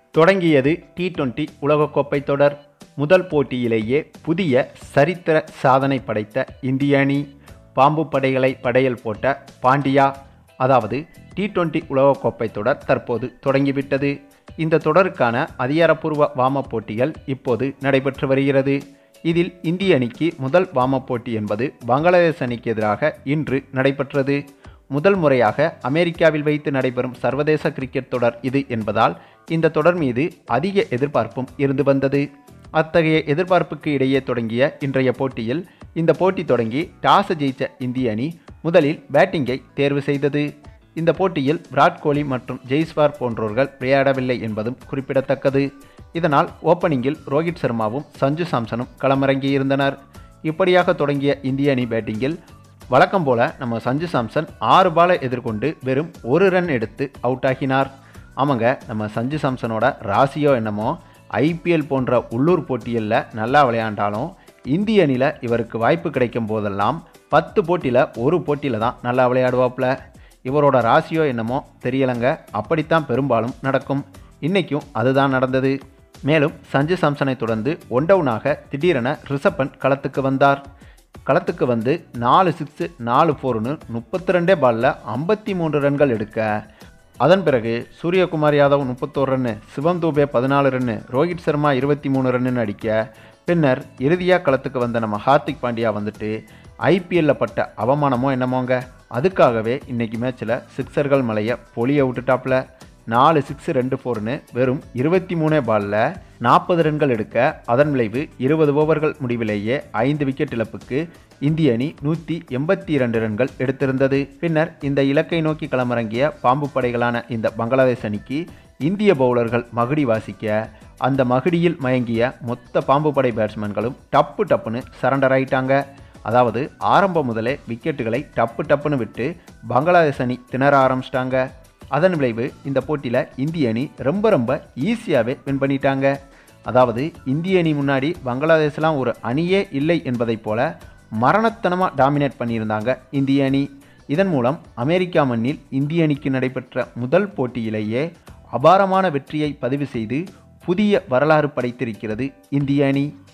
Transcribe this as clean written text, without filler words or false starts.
தொடங்கியது டி20 உலகக்கோப்பை தொடர். முதல் போட்டியிலேயே புதிய சரித்திர சாதனை படைத்த இந்திய அணி. பாம்பு படைகளை படையல் போட்ட பாண்டியா. அதாவது டி20 உலகக்கோப்பை தொடர் தற்போது தொடங்கிவிட்டது. இந்த தொடருக்கான அதிகாரப்பூர்வ வார்ம்-அப் போட்டிகள் இப்போது நடைபெற்று வருகிறது. இதில் இந்திய அணிக்கு முதல் வார்ம்-அப் போட்டி என்பது பங்களாதேஷ் அணிக்கு எதிராக இன்று நடைபெற்றது. முதல் முறையாக அமெரிக்காவில் வைத்து நடைபெறும் சர்வதேச கிரிக்கெட் தொடர் இது என்பதால் இந்த தொடர் மீது அதிக எதிர்பார்ப்பும் இருந்து வந்தது. அத்தகைய எதிர்பார்ப்புக்கு இடையே தொடங்கிய இன்றைய போட்டியில் இந்த போட்டி தொடங்கி டாஸ் ஜெயித்த இந்திய அணி முதலில் பேட்டிங்கை தேர்வு செய்தது. இந்த போட்டியில் விராட் கோலி மற்றும் ஜெய்ஸ்வால் போன்றோர்கள் விளையாடவில்லை என்பதும் குறிப்பிடத்தக்கது. இதனால் ஓப்பனிங்கில் ரோஹித் சர்மாவும் சஞ்சு சாம்சனும் களமிறங்கியிருந்தனர். இப்படியாக தொடங்கிய இந்திய அணி பேட்டிங்கில் வழக்கம் போல நம்ம சஞ்சு சாம்சன் 6 பாலை எதிர்கொண்டு வெறும் 1 ரன் எடுத்து அவுட் ஆகினார். ஆமாங்க, நம்ம சஞ்சு சாம்சனோட ராசியோ என்னமோ ஐபிஎல் போன்ற உள்ளூர் போட்டிகளில் நல்லா விளையாண்டாலும் இந்திய அணியில் இவருக்கு வாய்ப்பு கிடைக்கும் போதெல்லாம் 10 போட்டியில் 1 போட்டியில் தான் நல்லா விளையாடுவாப்புல. இவரோட ராசியோ என்னமோ தெரியலைங்க, அப்படித்தான் பெரும்பாலும் நடக்கும். இன்றைக்கும் அதுதான் நடந்தது. மேலும் சஞ்சு சாம்சனை தொடர்ந்து ஒன் டவுனாக திடீரென ரிஷப் பண்ட் களத்துக்கு வந்தார். களத்துக்கு வந்து 4 சிக்ஸு 4 4ன்னு 32 பாலில் 53 ரன்கள் எடுக்க, அதன் பிறகு Suryakumar Yadav 31 run, Shivam Dube 14 run, Rohit Sharma 23 run அடிக்க, பின்னர் இறுதியாக களத்துக்கு வந்த நம்ம ஹார்திக் பாண்டியா வந்துட்டு ஐபிஎல்லில் பட்ட அவமானமோ என்னமோங்க, அதுக்காகவே இன்றைக்கி மேட்ச்சில் சிக்ஸர்கள் மலையை பொழிய விட்டுட்டாப்புல. 4 சிக்ஸு 2 4ன்னு வெறும் 23 பாலில் 40 ரன்கள் எடுக்க, அதன் விளைவு 20 ஓவர்கள் முடிவிலேயே 5 விக்கெட் இழப்புக்கு இந்திய அணி 182 ரன்கள் எடுத்திருந்தது. பின்னர் இந்த இலக்கை நோக்கி களமிறங்கிய பாம்பு படைகளான இந்த பங்களாதேஷ் அணிக்கு இந்திய பவுலர்கள் மகுடி வாசிக்க, அந்த மகுடியில் மயங்கிய மொத்த பாம்பு படை பேட்ஸ்மேன்களும் டப்பு டப்புன்னு சரண்டர் ஆயிட்டாங்க. அதாவது ஆரம்பம் முதலே விக்கெட்டுகளை டப்பு டப்புன்னு விட்டு பங்களாதேஷ் அணி திணற ஆரம்பிச்சிட்டாங்க. அதன் விளைவு இந்த போட்டியில் இந்திய அணி ரொம்ப ஈஸியாகவே வின் பண்ணிட்டாங்க. அதாவது இந்திய அணி முன்னாடி பங்களாதேஷ்லாம் ஒரு அணியே இல்லை என்பதைப் போல மரணத்தனமாக டாமினேட் பண்ணியிருந்தாங்க இந்திய அணி. இதன் மூலம் அமெரிக்கா மண்ணில் இந்திய அணிக்கு நடைபெற்ற முதல் போட்டியிலேயே அபாரமான வெற்றியை பதிவு செய்து புதிய வரலாறு படைத்திருக்கிறது இந்திய அணி.